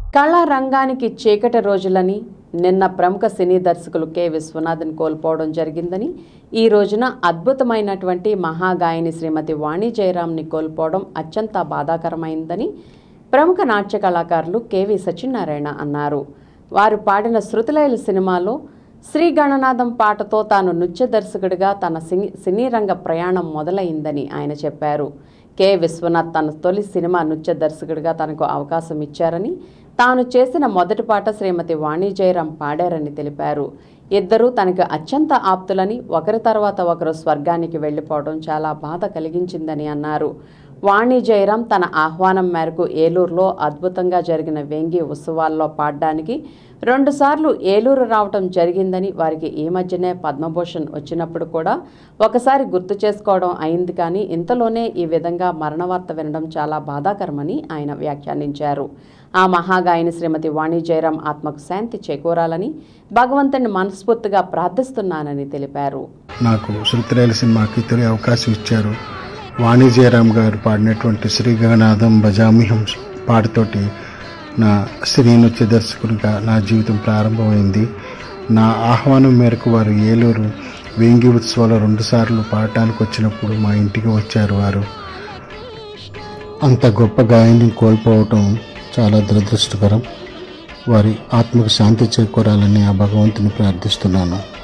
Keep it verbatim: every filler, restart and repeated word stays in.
కళా రంగానికి చీకటి రోజులని నిన్న ప్రముఖ సినీ దర్శకులు కె విశ్వనాథన్ కోల్పోవడం జరిగిందని, ఈ రోజున అద్భుతమైనటువంటి మహాగాయని శ్రీమతి వాణి జయరాంని కోల్పోవడం అత్యంత బాధాకరమైందని ప్రముఖ నాట్య కళాకారులు కెవి సత్యనారాయణ అన్నారు. వారు పాడిన శృతిలయలు సినిమాలో శ్రీ గణనాథం పాటతో తాను నృత్య దర్శకుడిగా తన సినీ సినీ రంగ ప్రయాణం మొదలైందని ఆయన చెప్పారు. కె విశ్వనాథ్ తన తొలి సినిమా నృత్య దర్శకుడిగా తనకు అవకాశం ఇచ్చారని, తాను చేసిన మొదటి పాట శ్రీమతి వాణి జయరాం పాడారని తెలిపారు. ఇద్దరూ తనకు అత్యంత ఆప్తులని, ఒకరి తర్వాత ఒకరు స్వర్గానికి వెళ్లిపోవడం చాలా బాధ కలిగించిందని అన్నారు. వాణి జయరాం తన ఆహ్వానం మేరకు ఏలూరులో అద్భుతంగా జరిగిన వేంగి ఉత్సవాల్లో పాడడానికి రెండుసార్లు ఏలూరు రావటం జరిగిందని, వారికి ఈ మధ్యనే పద్మభూషణ్ వచ్చినప్పుడు కూడా ఒకసారి గుర్తు చేసుకోవడం అయింది, కానీ ఇంతలోనే ఈ విధంగా మరణవార్త వినడం చాలా బాధాకరమని ఆయన వ్యాఖ్యానించారు. ఆ మహాగాయని శ్రీమతి వాణి జయరాం ఆత్మకు శాంతి చేకూరాలని భగవంతుని మనస్ఫూర్తిగా ప్రార్థిస్తున్నానని తెలిపారు. నాకు శృతిలయలు సినిమాకి తొలి అవకాశం ఇచ్చారు. వాణి జయరాం గారు పాడినటువంటి శ్రీ గణనాథం భజామ్యహం పాటతోటి నా సినీ నృత్య దర్శకుడిగా నా జీవితం ప్రారంభమైంది. నా ఆహ్వానం మేరకు వారు ఏలూరు వేంగి ఉత్సవాలు రెండుసార్లు పాడటానికి వచ్చినప్పుడు మా ఇంటికి వచ్చారు. వారు అంత గొప్ప గాయని కోల్పోవటం చాలా దురదృష్టకరం. వారి ఆత్మకు శాంతి చేకూరాలని ఆ భగవంతుని ప్రార్థిస్తున్నాను.